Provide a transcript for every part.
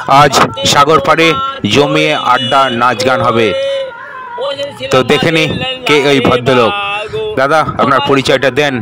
আজ সাগর পাড়ে জমিয়ে আড্ডা নাচ গান হবে। তো দেখে নি কে ওই ভদ্রলোক। দাদা আপনার পরিচয়টা দেন।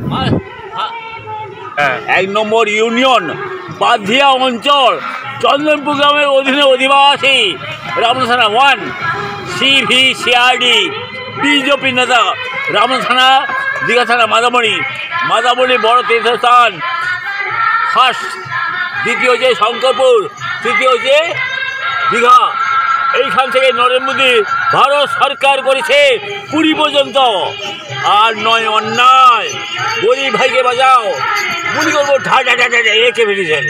1 নম্বর ইউনিয়ন বাধিয়া অঞ্চল চন্দনপুর গ্রামের অধীনে অধিবাসী রামন থানা 1 CVCRD বিজেপি নেতা রামন থানা দীঘা থানা মাদামণি বড় তীর্থস্থান। ফার্স্ট, দ্বিতীয় হচ্ছে শঙ্করপুর, তৃতীয় হচ্ছে দীঘা। এইখান থেকে নরেন্দ্র মোদী ভারত সরকার করেছে পুরী পর্যন্ত। আর নয় অন্যায়, গরিব ভাইকে বাঁচাও গুলি করবো একে বেরিয়ে।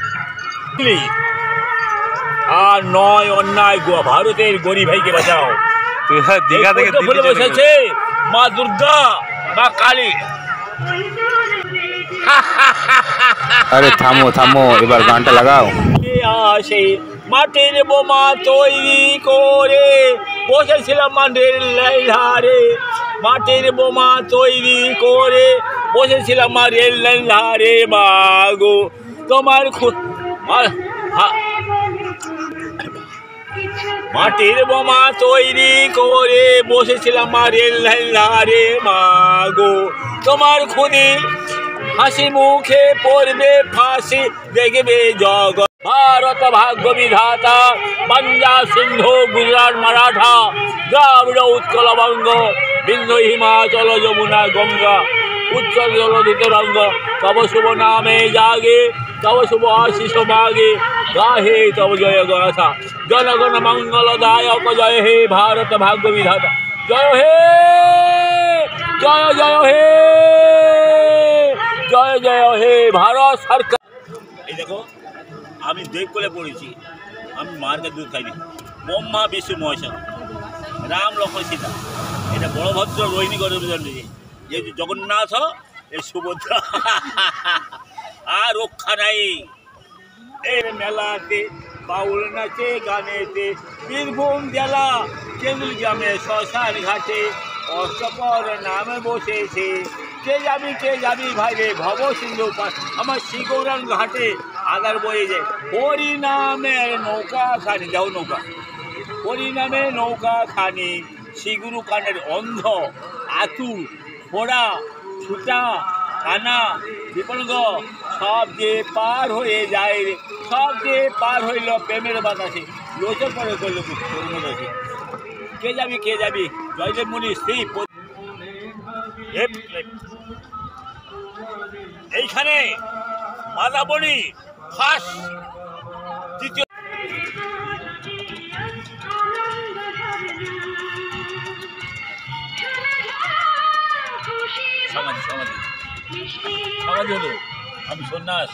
আর নয় অন্যায়, ভারতের গরিব ভাইকে বাঁচাও। দীঘা থেকে বলে বসেছে মা দুর্গা, মা কালী। আরে থামো থামো, এবার গানটা লাগাও। আসে মাটির বোমা তৈরি করে বসেছিলাম মাটির লাইন ধারে, মাটির বোমা তৈরি করে বসেছিলাম মা রেল লাইন ধারে। মাগো তোমার মাটির বোমা তৈরি করে বসেছিলাম মা রেল লাইন ধারে। মাগো তোমার খুনি হাসি মুখে পড়বে ফাঁসি, দেখবে জগৎ। ভারত ভাগ্য বিধাতা, পাঞ্জাব সিন্ধু গুজরাট মারাঠা দ্রাবিড় উৎকল বঙ্গ বিন্দু হিমাচল যমুনা গঙ্গা উচ্চল জলধিত রঙ্গ। তব শুভ নামে জাগে, তব শুভ আশিস মাগে, গাহে তব জয় গাথা। জনগণ মঙ্গলদায়ক জয় হে ভারত ভাগ্য বিধাতা। জয় হে, জয় জয় হে, জয় জয় হে ভারত সরকার। এই দেখো, আমি দেব কোলে পড়েছি, আমি মার্কেট দুধ খাইনি। ব্রহ্মা বিষ্ণু মহেশ্বর, রাম লক্ষ্মণ সীতা, এটা বড়ভদ্র রোহিণী গণবিজন, এই জগন্নাথ, এই সুভদ্রা। আর রক্ষা নাই। এর মেলাতে বাউল নাচে গানেতে, বীরভূম জেলা কেন্দ্রীয় গ্রামে শ্মশান ঘাটে অষ্টপর নামে বসেছে। কে যাবি ভাই রে ভব সিন্ধু পার, আমার শ্রীগৌরান ঘাটে আদার বয়ে যায়। হরিনামের নৌকা খানি, যাও নৌকা, হরিনামের নৌকা খানি। শ্রীগুরু কানের অন্ধ আতু ফোড়া ছুটা কানা বিপলগ, সব যে পার হয়ে যায় রে, সব যে পার হইল প্রেমের বাতাসে। লোচর পরে করল আছে। কে যাবি জয়দেব মুনি শ্রী। এইখানে মাদামণি ফার্স্ট, দ্বিতীয় সমাধি হলো। আমি সন্ন্যাস।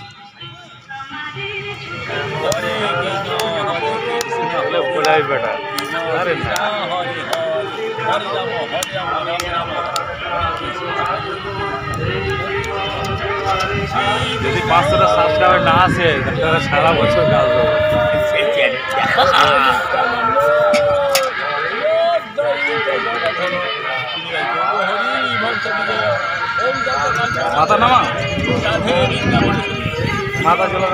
যদি 500টা সাবস্ক্রাইবার না আসে তাহলে সারা বছর কাজ হবে। মাথা নামা, মাথা চলে।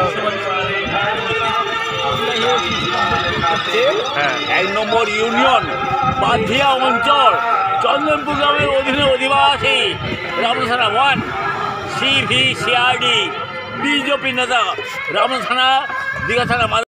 1 নম্বর ইউনিয়ন বাধিয়া অঞ্চল চন্দনপুর গ্রামের অধীনে অধিবাসী রামন থানা 1 CVCRD বিজেপি নেতা রামন থানা দীঘা থানা